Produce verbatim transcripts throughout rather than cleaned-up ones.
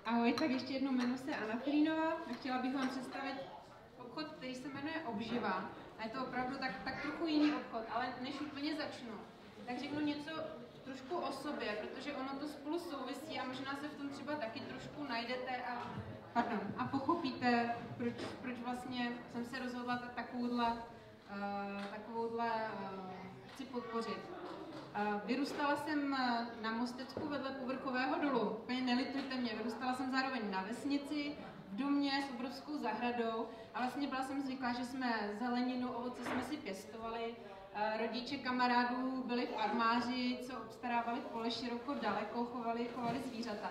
Ahoj, tak ještě jednou jmenuji se Anna Filínová a chtěla bych vám představit obchod, který se jmenuje Obživa. A je to opravdu tak, tak trochu jiný obchod, ale než úplně začnu, tak řeknu něco trošku o sobě, protože ono to spolu souvisí a možná se v tom třeba taky trošku najdete a, pardon, a pochopíte, proč, proč vlastně jsem se rozhodla takovouhle, uh, takovouhle uh, chci podpořit. Vyrůstala jsem na Mostecku vedle povrchového dolu. Úplně nelitujte mě, vyrůstala jsem zároveň na vesnici, v domě s obrovskou zahradou a vlastně byla jsem zvyklá, že jsme zeleninu, ovoce jsme si pěstovali. Rodiče kamarádů byli farmáři, co obstarávali pole široko daleko, chovali, chovali zvířata.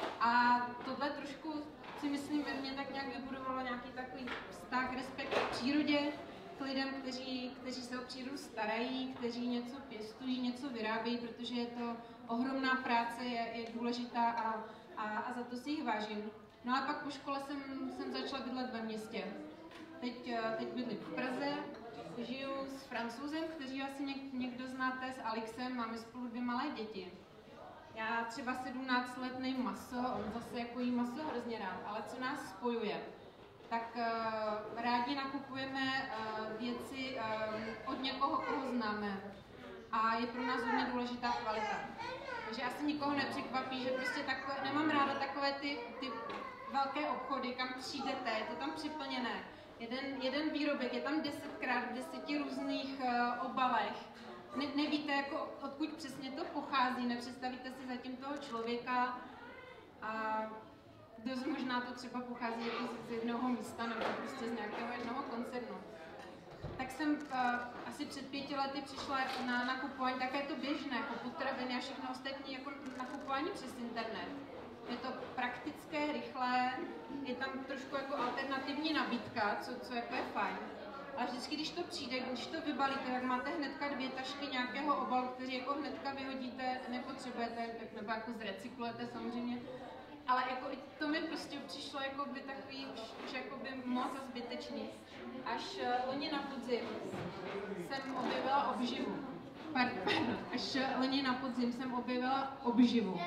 A tohle trošku si myslím, ve mně tak nějak vybudovalo nějaký takový vztah, respekt k přírodě, k lidem, kteří, kteří se o přírodu starají, kteří něco pěstují, něco vyrábějí, protože je to ohromná práce, je, je důležitá a, a, a za to si jich vážím. No a pak po škole jsem, jsem začala bydlet ve městě. Teď, teď bydlím v Praze, žiju s Francouzem, kteří asi něk, někdo znáte, s Alexem, máme spolu dvě malé děti. Já třeba sedmnáct let nejím maso, on zase jako jí maso hrozně rád, ale co nás spojuje? Tak uh, rádi nakupujeme uh, věci uh, od někoho, koho známe. A je pro nás hodně důležitá kvalita. Takže asi nikoho nepřekvapí, že prostě takové, nemám ráda takové ty, ty velké obchody, kam přijdete, je to tam připlněné. Jeden, jeden výrobek je tam desetkrát v deseti různých uh, obalech. Ne, nevíte, jako, odkud přesně to pochází, nepředstavíte si zatím toho člověka. A dost možná to třeba pochází jako z jednoho místa nebo prostě z nějakého jednoho koncernu. Tak jsem uh, asi před pěti lety přišla na nakupování, také to běžné, jako potraviny a všechno ostatní, jako nakupování přes internet. Je to praktické, rychlé, je tam trošku jako alternativní nabídka, co, co jako je fajn. Ale vždycky, když to přijde, když to vybalíte, tak máte hnedka dvě tašky nějakého obalu, který jako hnedka vyhodíte, nepotřebujete, nebo jako zrecyklujete samozřejmě. Ale jako to mi prostě přišlo jako by takový už, už jako by moc a zbytečný. Až uh, loni na podzim jsem objevila obživu. Pardon, až uh, loni na podzim jsem objevila obživu.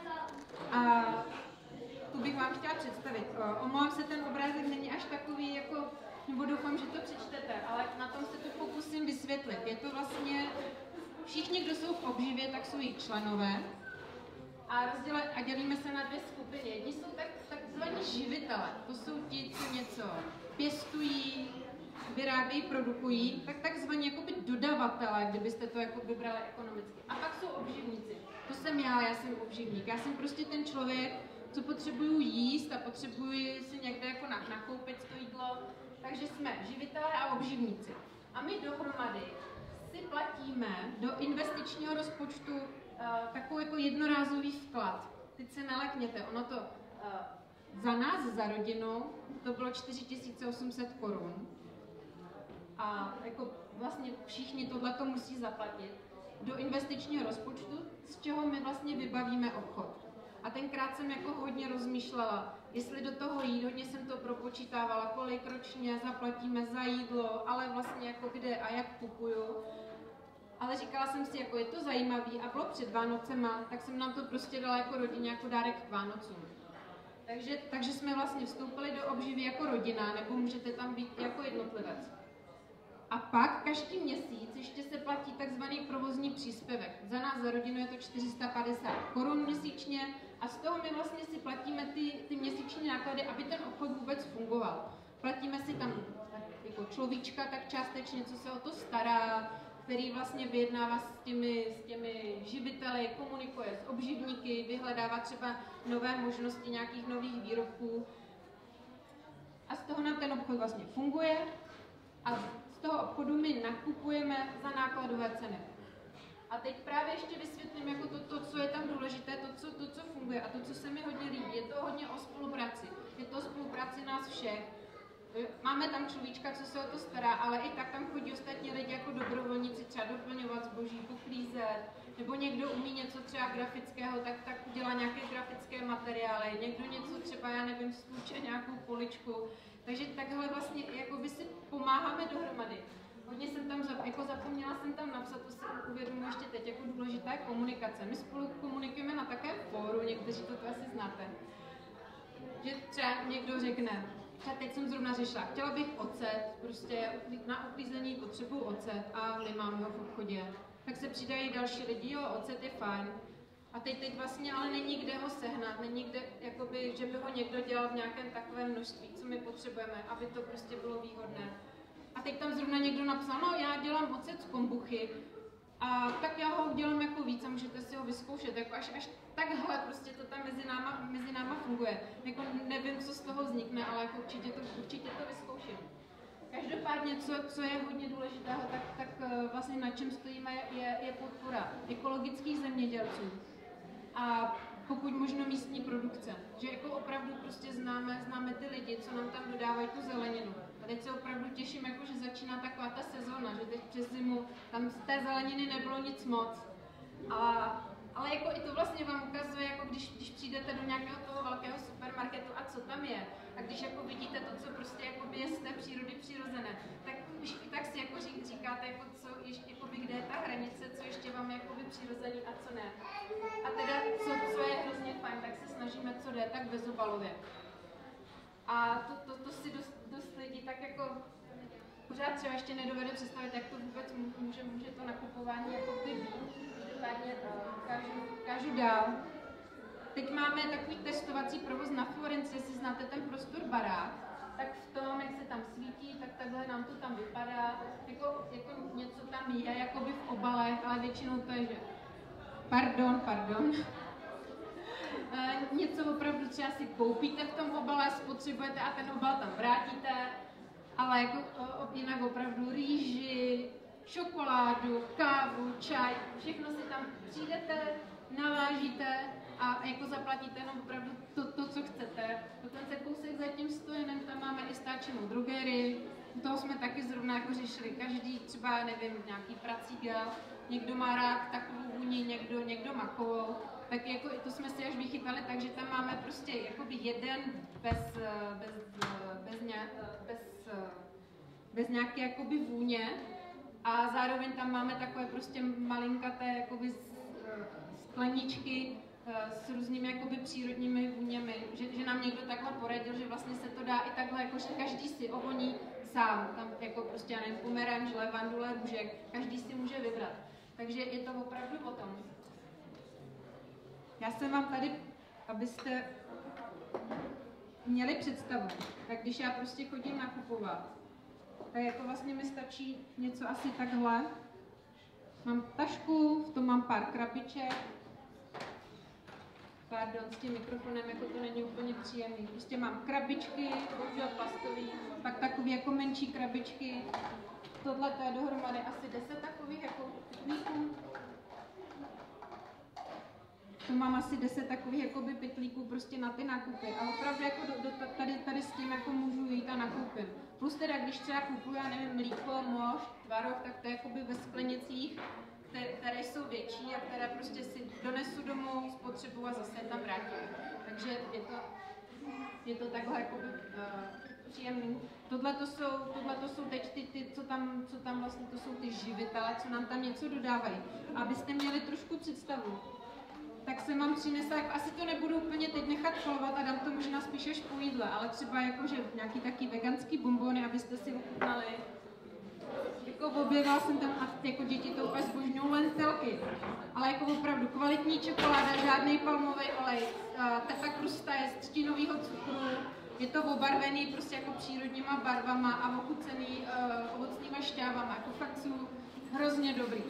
A tu bych vám chtěla představit. Uh, omlouvám se, ten obrázek není až takový jako, nebo doufám, že to přečtete, ale na tom se to pokusím vysvětlit. Je to vlastně, všichni, kdo jsou v obživě, tak jsou jejich členové. A, rozděle, a dělíme se na dvě skupiny. Jedni jsou tak, takzvaní živitele, to jsou ti, co něco pěstují, vyrábějí, produkují, tak takzvaní jakoby dodavatelé, kdybyste to jako vybrali ekonomicky. A pak jsou obživníci. To jsem já, já jsem obživník. Já jsem prostě ten člověk, co potřebuju jíst a potřebuji si někde jako nakoupit to jídlo. Takže jsme živitelé a obživníci. A my dohromady si platíme do investičního rozpočtu Uh, takový jako jednorázový vklad. Teď se nelekněte, ono to uh, za nás, za rodinu, to bylo čtyři tisíce osm set korun. A jako vlastně všichni tohleto musí zaplatit do investičního rozpočtu, z čeho my vlastně vybavíme obchod. A tenkrát jsem jako hodně rozmýšlela, jestli do toho jít, hodně jsem to propočítávala, kolik ročně zaplatíme za jídlo, ale vlastně jako kde a jak kupuju. Ale říkala jsem si, jako je to zajímavý a bylo před Vánocema, tak jsem nám to prostě dala jako rodině, jako dárek k Vánocům. Takže, takže jsme vlastně vstoupili do obživy jako rodina, nebo můžete tam být jako jednotlivec. A pak každý měsíc ještě se platí takzvaný provozní příspěvek. Za nás, za rodinu je to čtyři sta padesát korun měsíčně a z toho my vlastně si platíme ty, ty měsíční náklady, aby ten obchod vůbec fungoval. Platíme si tam jako človíčka tak částečně, co se o to stará, který vlastně vyjednává s těmi, s těmi živiteli, komunikuje s obživníky, vyhledává třeba nové možnosti nějakých nových výrobků. A z toho nám ten obchod vlastně funguje a z toho obchodu my nakupujeme za nákladové ceny. A teď právě ještě vysvětlím jako to, to, co je tam důležité, to co, to, co funguje a to, co se mi hodně líbí. Je to hodně o spolupráci. Je to o spolupráci nás všech. Máme tam človíčka, co se o to stará, ale i tak tam chodí ostatní lidi jako dobrovolníci, třeba doplňovat zboží, poklízet, nebo někdo umí něco třeba grafického, tak, tak dělá nějaké grafické materiály, někdo něco třeba, já nevím, stůče nějakou poličku. Takže takhle vlastně jako by si pomáháme dohromady. Hodně jsem tam, jako zapomněla jsem tam napsat, to si uvědomuji ještě teď, jako důležitá je komunikace. My spolu komunikujeme na takém fóru, někteří to, to asi znáte. třeba někdo řekne, třeba teď jsem zrovna řešila, chtěla bych ocet, prostě na uklízení potřebuji ocet a nemám ho v obchodě. Tak se přidají další lidi, jo, ocet je fajn. A teď, teď vlastně ale není kde ho sehnat, není kde, jakoby, že by ho někdo dělal v nějakém takovém množství, co my potřebujeme, aby to prostě bylo výhodné. A teď tam zrovna někdo napsal, no já dělám ocet z kombuchy, a tak já ho udělám jako víc a můžete si ho vyzkoušet, jako až, až takhle prostě to tam mezi náma, mezi náma funguje. Jako nevím, co z toho vznikne, ale jako určitě, to, určitě to vyzkouším. Každopádně, co, co je hodně důležitého, tak, tak vlastně na čem stojíme, je, je podpora ekologických zemědělců a pokud možno místní produkce. Že jako opravdu prostě známe, známe ty lidi, co nám tam dodávají tu zeleninu. A teď se opravdu těším, jako, že začíná taková ta sezóna, že teď přes zimu tam z té zeleniny nebylo nic moc. A, ale jako i to vlastně vám ukazuje, jako když, když přijdete do nějakého toho velkého supermarketu a co tam je. A když jako vidíte to, co prostě je z té přírody přirozené, tak už i tak si jako říkáte, jako co ještě, jakoby, kde je ta hranice, co ještě vám je jakoby přirozený a co ne. A teda, co, co je hrozně fajn, tak se snažíme, co jde, tak bezobalově. A to, to, to si dost, dost lidí tak jako pořád třeba ještě nedovede představit, jak to vůbec může, může to nakupování jako být. Každopádně ukážu, ukážu dál. Teď máme takový testovací provoz na Florenci, jestli znáte ten prostor barák, tak v tom, jak se tam svítí, tak takhle nám to tam vypadá, jako, jako něco tam je, jakoby v obalech, ale většinou to je, že pardon, pardon. E, něco opravdu třeba si koupíte v tom obale, spotřebujete a ten obal tam vrátíte, ale jako o, jinak opravdu rýži, čokoládu, kávu, čaj, všechno si tam přijdete, navážíte a jako zaplatíte jenom opravdu to, to co chcete. Dokonce kousek za tím stojenem tam máme i stáčenou drogerii, u toho jsme taky zrovna jako řešili každý, třeba nevím, nějaký prací gel, někdo má rád takovou vůni, někdo, někdo makovou, tak jako to jsme si až vychytali, takže tam máme prostě jakoby jeden bez, bez, bez, ně, bez, bez nějaké jakoby vůně a zároveň tam máme takové prostě malinkaté jakoby skleničky s různými jakoby přírodními vůněmi, že, že nám někdo takhle poradil, že vlastně se to dá i takhle, jako že každý si ovoní sám, tam jako prostě, já nevím, pomeranč, levandule, růžek, každý si může vybrat. Takže je to opravdu o tom. Já jsem vám tady, abyste měli představu, tak když já prostě chodím nakupovat, tak jako vlastně mi stačí něco asi takhle. Mám tašku, v tom mám pár krabiček. Pardon, s tím mikrofonem jako to není úplně příjemný. Prostě mám krabičky, bohužel plastový, pak takový jako menší krabičky. Tohle to je dohromady asi deset takových jako pytlíků. To mám asi deset takových jakoby pytlíků prostě na ty nákupy. A opravdu jako do, do, tady, tady s tím jako můžu jít a nakoupím. Plus teda, když třeba kupuju, já nevím, mlíko, mošt, tvaroh, tak to je jakoby ve sklenicích, které, které jsou větší a které prostě si donesu domů, spotřebuju a zase tam vrátím. Takže je to, je to takhle jakoby uh, příjemný. Tohle to jsou, tohle to jsou teď ty, ty co, tam, co tam vlastně, to jsou ty živitele, co nám tam něco dodávají. Abyste měli trošku představu, tak jsem vám přinesla, jako asi to nebudu úplně teď nechat kolovat a dám to možná spíš až po jídle, ale třeba jakože nějaký taky veganský bonbony, abyste si ochutnali. Jako objevila jsem tam, a jako děti to úplně zbožňují, lentilky, ale jako opravdu kvalitní čokoláda, žádný palmový olej, ta krusta je z třtinového cukru, je to obarvený prostě jako přírodníma barvama a ochucený uh, ovocnýma šťávama, jako fakt jsou hrozně dobrý.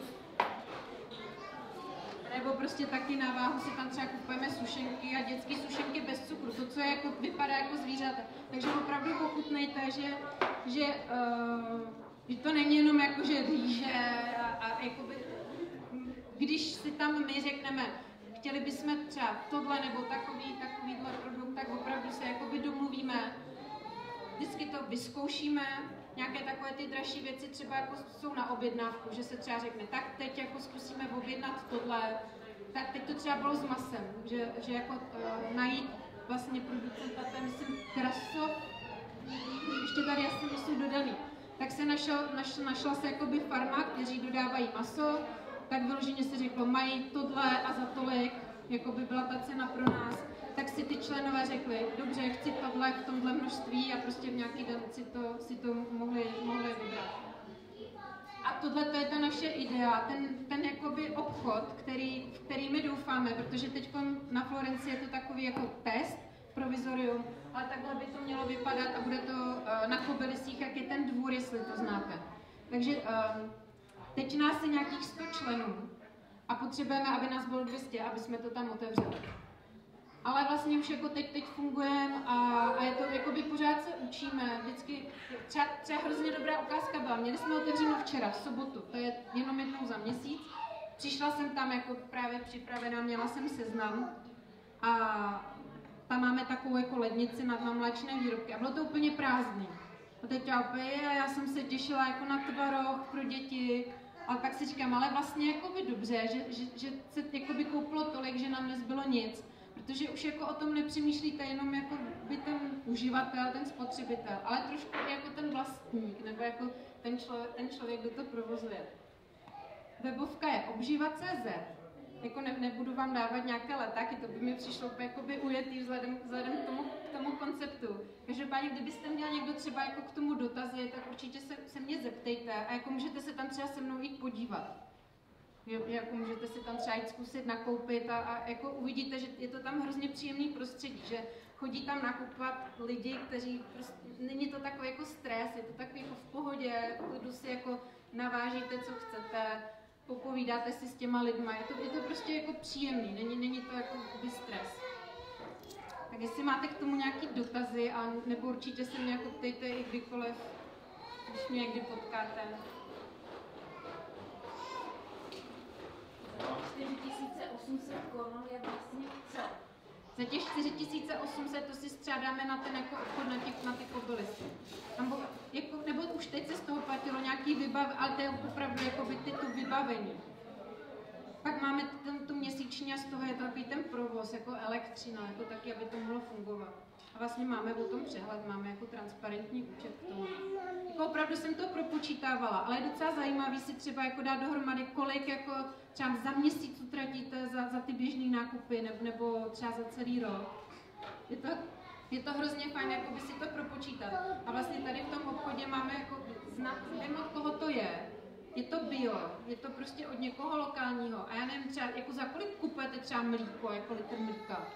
Nebo prostě taky na váhu si tam třeba kupujeme sušenky a dětské sušenky bez cukru, to, co je jako, vypadá jako zvířata. Takže opravdu ochutnejte, že, že, uh, že to není jenom jako, že rýže a, a jakoby, když si tam my řekneme, chtěli bychom třeba tohle nebo takový, takovýhle produkt, tak opravdu se jakoby domluvíme, vždycky to vyzkoušíme, nějaké takové ty dražší věci třeba jako jsou na objednávku, že se třeba řekne, tak teď jako zkusíme objednat tohle, tak teď to třeba bylo s masem, že, že jako uh, najít vlastně producenta, to je myslím Krasov, ještě tady asi nejsou dodaný, tak se našel, našla, našla se jakoby farma, kteří dodávají maso, tak vyloženě se řeklo, mají tohle a za tolik, jakoby byla ta cena pro nás. tak si ty členové řekli, dobře, chci tohle v tomhle množství a prostě v nějaký den si to, si to mohli, mohli vybrat. A tohle to je ta naše idea, ten, ten jakoby obchod, který, v který my doufáme, protože teď na Florenci je to takový jako test, provizorium, ale takhle by to mělo vypadat a bude to uh, na Kobylisích, jak je ten dvůr, jestli to znáte. Takže um, teď nás je nějakých sto členů a potřebujeme, aby nás bylo dvě stě, aby jsme to tam otevřeli. Ale vlastně už jako teď, teď fungujeme a, a je to, jakoby pořád se učíme, vždycky, třeba, třeba hrozně dobrá ukázka byla, měli jsme otevřeno včera, v sobotu, to je jenom jednou za měsíc, přišla jsem tam jako právě připravená, měla jsem seznam a tam máme takovou jako lednici na, na mléčné výrobky a bylo to úplně prázdný. A teď já opět, já jsem se těšila jako na tvaroh pro děti, ale tak si říkám, ale vlastně jakoby dobře, že, že, že se jakoby koupilo tolik, že nám nezbylo nic. Protože už jako o tom nepřemýšlíte jenom jako by ten uživatel, ten spotřebitel, ale trošku jako ten vlastník, nebo jako ten, člo, ten člověk, kdo to provozuje. Webovka je obživa tečka cé zet. Jako ne, nebudu vám dávat nějaké letáky, to by mi přišlo jakoby ujetý vzhledem, vzhledem k, tomu, k tomu konceptu. Každopádně, kdybyste měl někdo třeba jako k tomu dotazy, tak určitě se, se mě zeptejte a jako můžete se tam třeba se mnou jít podívat. Jako můžete si tam třeba jít zkusit nakoupit a, a jako uvidíte, že je to tam hrozně příjemný prostředí, že chodí tam nakupovat lidi, kteří prostě, není to takový jako stres, je to takový jako v pohodě, klidu si jako navážíte, co chcete, popovídáte si s těma lidma, je to, je to prostě jako příjemný, není, není to jako stres. Tak jestli máte k tomu nějaký dotazy, a nebo určitě se mě jako ptejte i kdykoliv, když mě někdy potkáte. čtyři tisíce osm set korun je vlastně co? Za těch čtyři tisíce osm set to si střádáme na ten jako obchod na, těch, na ty Kobylisy. Jako, nebo už teď se z toho platilo nějaký vybav, ale to je opravdu jako by ty tu vybavení. Pak máme ten, tu měsíční a z toho je to takový ten provoz, jako elektřina, jako taky, aby to mohlo fungovat. A vlastně máme o tom přehled, máme jako transparentní účet k tomu. Jako opravdu jsem to propočítávala, ale je docela zajímavý si třeba jako dát dohromady, kolik jako třeba za měsíc utratíte za, za ty běžné nákupy, nebo, nebo třeba za celý rok. Je to, je to hrozně fajn, jako by si to propočítat. A vlastně tady v tom obchodě máme jako znát, vím, od koho to je. Je to bio, je to prostě od někoho lokálního. A já nevím, třeba jako za kolik kupujete třeba mlíko, jako litr mlíka.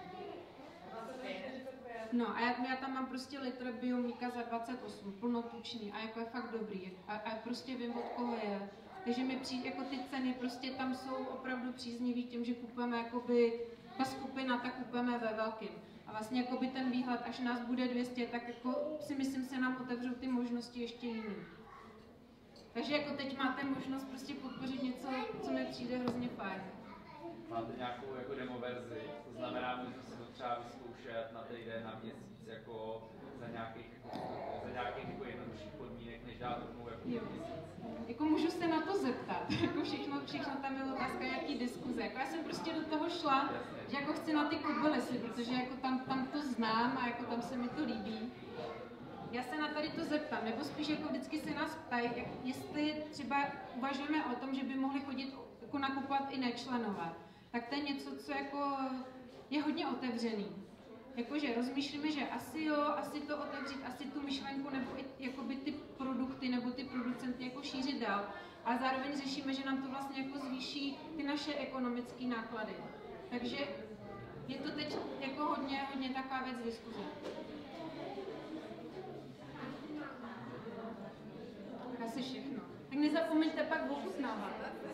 No a já, já tam mám prostě litr bio mlíka za dvacet osm, plnotučný a jako je fakt dobrý. A, a prostě vím, od koho je. Takže mi přijde, jako ty ceny prostě tam jsou opravdu příznivý tím, že kupujeme jakoby ta skupina, tak kupujeme ve velkým. A vlastně jakoby ten výhled, až nás bude dvě stě, tak jako si myslím, se nám otevřou ty možnosti ještě jiný. Takže jako teď máte možnost prostě podpořit něco, co mi přijde hrozně fajn. Máte nějakou jako demo verzi, to znamená, můžu si to třeba vyzkoušet na týden, na měsíc, jako za nějakých, jako, za nějakých jako jednodušších podmínek, než dát rovnou jako měsíc. Jako můžu se na to zeptat, jako všechno, všechno tam je otázka nějaký diskuze. Jako já jsem prostě do toho šla, jasně, že jako chci na ty Kobylisy, protože jako tam, tam to znám a jako tam se mi to líbí. Já se na tady to zeptám, nebo spíš jako vždycky se nás ptají, jestli třeba uvažujeme o tom, že by mohli chodit jako nakupovat i nečlenové. Tak to je něco, co jako je hodně otevřený. Jakože rozmýšlíme, že asi jo, asi to otevřít, asi tu myšlenku nebo i jakoby ty produkty nebo ty producenty jako šířit dál. Ale zároveň řešíme, že nám to vlastně jako zvýší ty naše ekonomické náklady. Takže je to teď jako hodně, hodně taková věc diskuze. Asi všechno. Tak nezapomeňte pak ochutnávat.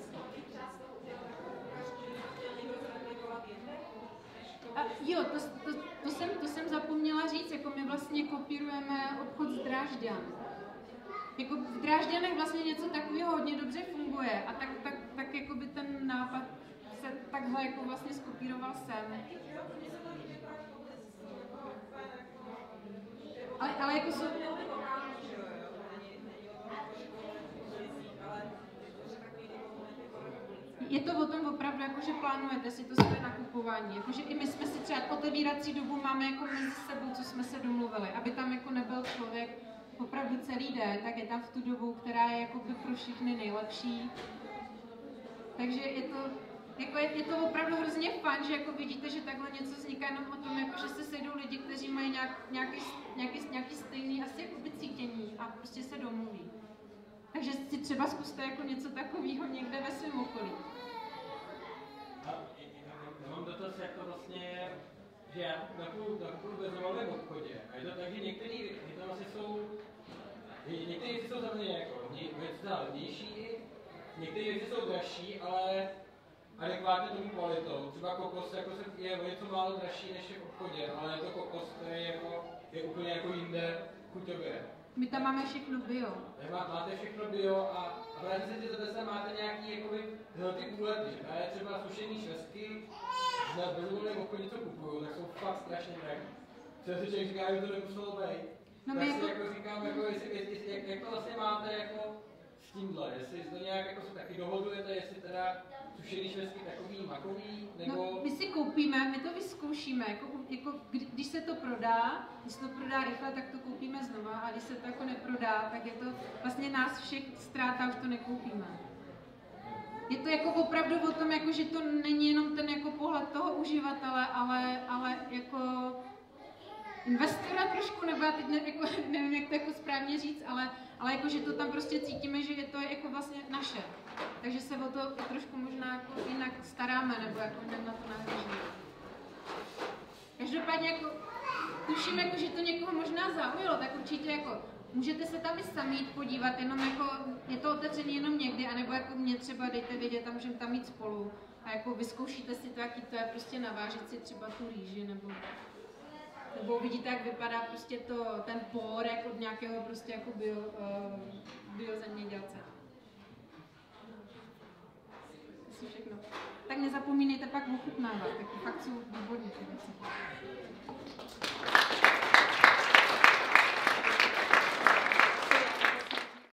A jo, to, to, to, jsem, to jsem zapomněla říct, jako my vlastně kopírujeme obchod z Drážďan. Jako v Drážďanech vlastně něco takového hodně dobře funguje a tak, tak, tak jako by ten nápad se takhle jako vlastně skopíroval sem. Ale, ale jako jsou... Je to o tom opravdu, jako, že plánujete si to své nakupování. Jakože i my jsme si třeba otevírací dobu máme jako mezi sebou, co jsme se domluvili, aby tam jako nebyl člověk opravdu celý den, tak je tam v tu dobu, která je jako by pro všechny nejlepší. Takže je to, jako je, je to opravdu hrozně fun, že jako vidíte, že takhle něco vzniká jenom o tom, jako že se sejdou lidi, kteří mají nějak, nějaký, nějaký, nějaký stejný asi jakoby cítění a prostě se domluví. Takže si třeba zkuste jako něco takového někde ve svém okolí. A já mám dotaz, jak to vlastně je, že já nakupuju v bezdomovém obchodě a je to tak, že některé věci tam asi jsou, některé věci jsou za mě jako věci levnější, některé věci jsou dražší, ale adekvátně tomu kvalitou. Třeba kokos jako se, je o něco málo dražší než je v obchodě, ale je to kokos, který jako, je úplně jako jinde chuťově. My tam máme všechno bio. Má, máte všechno bio a, a právě si ty zase máte nějaký jakoby, ty úlety, že právě třeba sušený švestky na bezdomovném obchodě, co kupuju, tak jsou fakt strašně drahý. Co si člověk říká, že to nemuselo být. No tak my si jako... jako říkám, jako, jestli, jestli, jak, jak to vlastně máte jako s tímhle, jestli to nějak jako se taky dohodujete, jestli teda sušený švestky takový makový, nebo... No, my si koupíme, my to vyzkoušíme, jako, jako kdy, když se to prodá, když se to prodá rychle, tak to koupíme znova a když se to jako neprodá, tak je to vlastně nás všech ztráta, už to nekoupíme. Je to jako opravdu o tom, jako, že to není jenom ten jako pohled toho uživatele, ale, ale jako investora trošku, nebo já teď ne, jako, nevím, jak to jako správně říct, ale, ale jako, že to tam prostě cítíme, že je to jako vlastně naše. Takže se o to trošku možná jako jinak staráme, nebo jako na to nahlížíme. Každopádně jako tuším, jako, že to někoho možná zaujalo, tak určitě jako můžete se tam i sami jít podívat, jenom jako je to otevřený jenom někdy, anebo jako mě třeba dejte vědět, tam můžeme tam jít spolu a jako vyzkoušíte si to, jaký to je, prostě navážit si třeba tu rýži, nebo nebo uvidíte, jak vypadá prostě to, ten pórek od nějakého prostě jako bio, uh, biozemědělce. Asi všechno. Tak nezapomínejte pak ochutnávat, taky fakt jsou výborní ty věci.